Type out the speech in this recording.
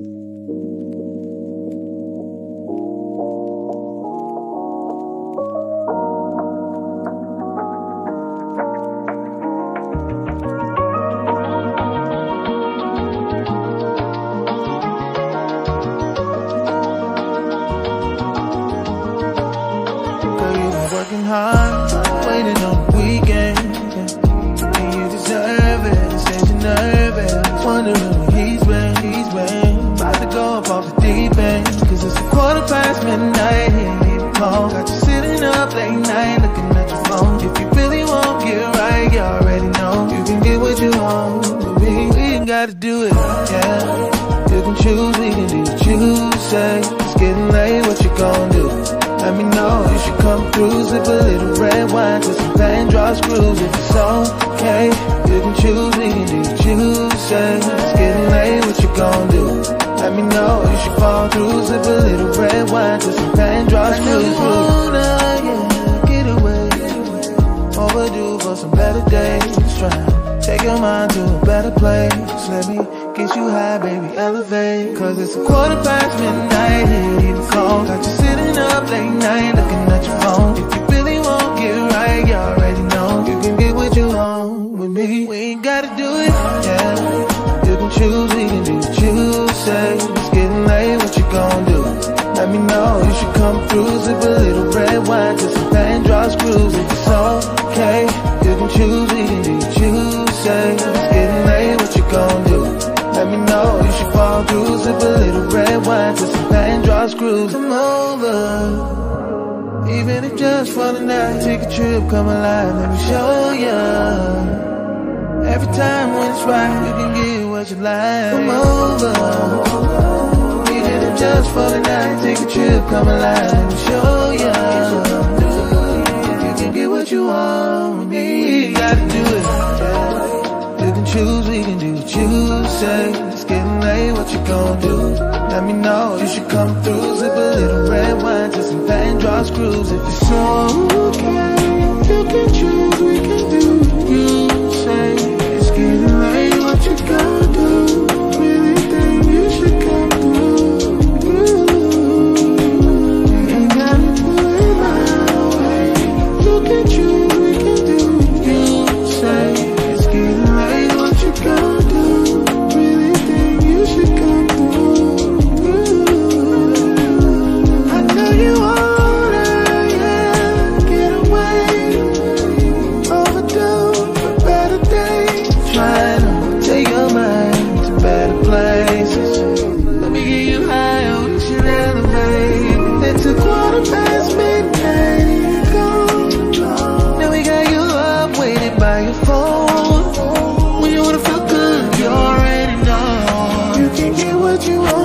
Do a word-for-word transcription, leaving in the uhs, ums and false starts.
Working hard, waiting on the weekend, yeah. And you deserve it, it's changing nervous. Wondering where he's been, he's been. About to go up off the deep end, cause it's a quarter past midnight, he ain't even home. Got you sitting up late night, looking at your phone. If you really won't get right, you already know. You can get what you want with me, we ain't gotta do it, yeah. You can choose, we can do what you say. It's getting late, what you gon' do? Let me know, you should come through. Sip a little red wine to some pain, draw screws. If it's okay, you can choose, we can do what you say. It's getting late, what you gon' do? Let me know, you should fall through. Sip a little red wine to some pain, draw screws. I know you wanna, yeah, get away, get away. Overdue for some better days. Try to take your mind to a better place. Let me get you high, baby, elevate. Cause it's a quarter past midnight, here you come. Got you sitting up late night, looking at your phone. If you really won't get right, you already know. You can get what you want with me, we ain't gotta do it, yeah. You can choose, we can do what you say. It's getting late, what you gon' do? Let me know, you should come through. Sip a little red wine to some pain, draw screws. If it's okay, you can choose, we can do what you say. It's getting late, what you gon' do? Let me know, you should fall through. Sip a little red wine to some pain, draw screws. Come over, even if just for the night. Take a trip, come alive, let me show ya. Every time when it's right, you can get what you like. Come over, even if just for the night. Take a trip, come alive, let me show ya. You can get what you want with me, you gotta do it, yeah. You can choose, we can do what you say. It's getting late, what you gon' do? Let me know, you should come through. Sip a little red wine to some pain, draw screws. If it's okay, you can choose, we can do what you say. It's getting late, what you gon' do? Really think you should come through. You ain't gotta do it my way. You can choose, we can do what you say. It's getting late, what you gon' do? Really think you should come through. I know you wanna, yeah, get away, overdue for better days. Trying to take your mind to better places. Let me get you high, we should elevate. It's a quarter past midnight, here you go. Now we got you up, waiting by your phone. When you wanna feel good, you already know. You can get what you want.